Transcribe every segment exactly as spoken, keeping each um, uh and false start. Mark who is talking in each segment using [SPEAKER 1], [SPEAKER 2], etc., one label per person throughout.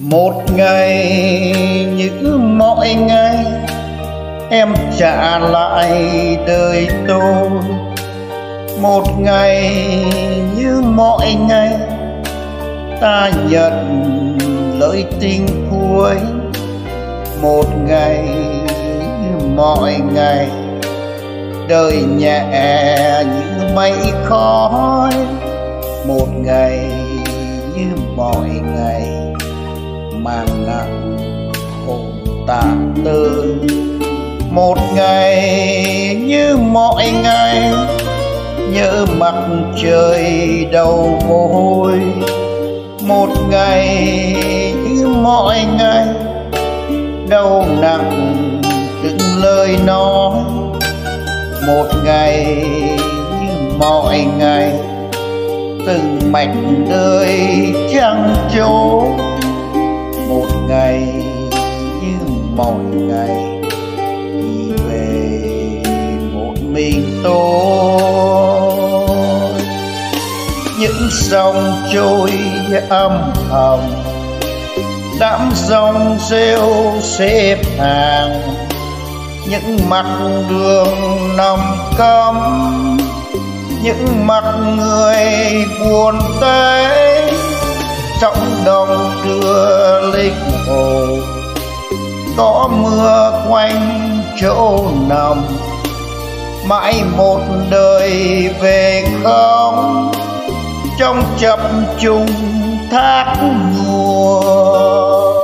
[SPEAKER 1] Một ngày như mọi ngày, em trả lại đời tôi. Một ngày như mọi ngày, ta nhận lời tình cuối. Một ngày như mọi ngày, đời nhẹ như mây khói. Một ngày như mọi ngày, mang nặng hồn tàn tư. Một ngày như mọi ngày, nhớ mặt trời đầu mồ hôi. Một ngày như mọi ngày, đau nặng từng lời nói. Một ngày như mọi ngày, từng mạch đời trăng trố. Một ngày như mọi ngày, đi về một mình tôi. Những sông trôi âm thầm, đám sông rêu xếp hàng. Những mặt đường nằm cấm, những mặt người buồn tê. Trong đồng đưa linh hồn, có mưa quanh chỗ nằm. Mãi một đời về không, trong chập trùng thác mùa.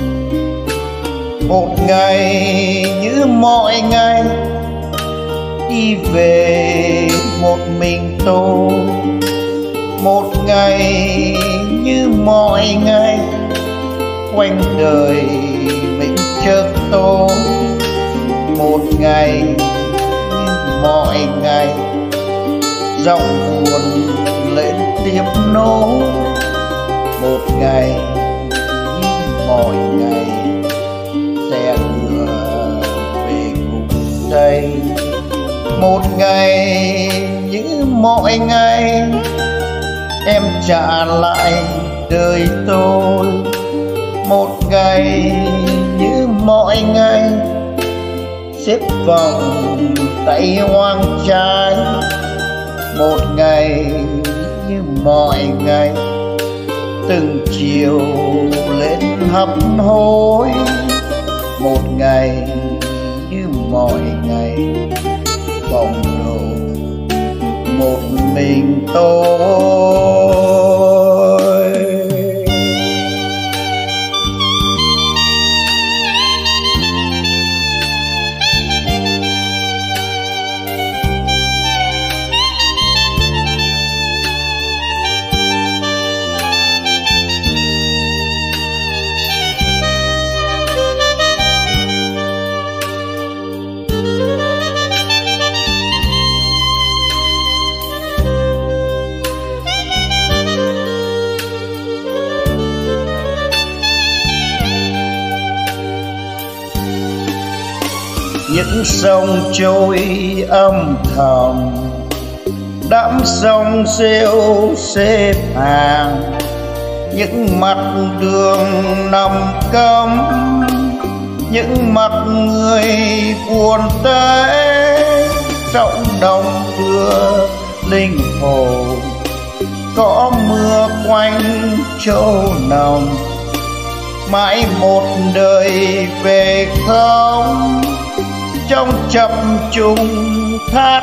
[SPEAKER 1] Một ngày như mọi ngày, đi về một mình tôi. Một ngày như mọi ngày, quanh đời mình chợt tối. Một ngày như mọi ngày, giọng buồn lên tiếp nối. Một ngày như mọi ngày, xe ngựa về cùng đây. Một ngày như mọi ngày, em trả lại đời tôi. Một ngày như mọi ngày, xếp vòng tay hoang trái. Một ngày như mọi ngày, từng chiều lên hấp hối. Một ngày như mọi ngày, vòng đầu một mình tôi. Những sông trôi âm thầm, đám sông rêu xếp hàng. Những mặt đường nằm cấm, những mặt người buồn tê. Trong đồng đưa linh hồn, có mưa quanh chỗ nằm. Mãi một đời về không, trong chập trùng thác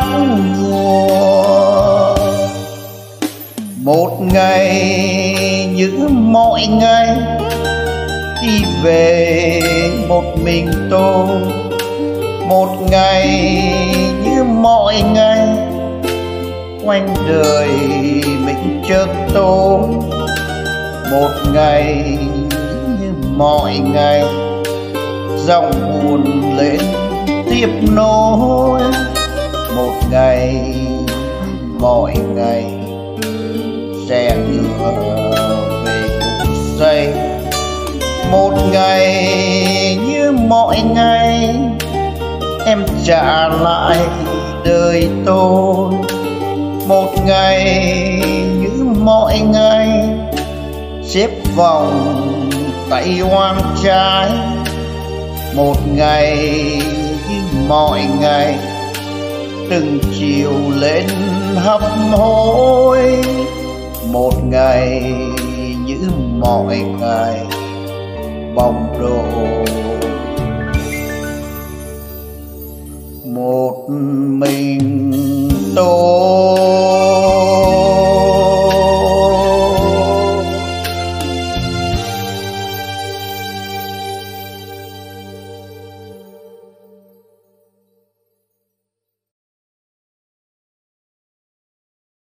[SPEAKER 1] mùa. Một ngày như mọi ngày, đi về một mình tôi. Một ngày như mọi ngày, quanh đời mình chợt tối. Một ngày như mọi ngày, giọng buồn lên tiếp nối. Một ngày mọi ngày, xe ngựa về cùng xây. Một ngày như mọi ngày, em trả lại đời tôi. Một ngày như mọi ngày, xếp vòng cậy oan trái. Một ngày như mọi ngày, từng chiều lên hấp hối. Một ngày như mọi ngày, bóng đổ. Một mình tôi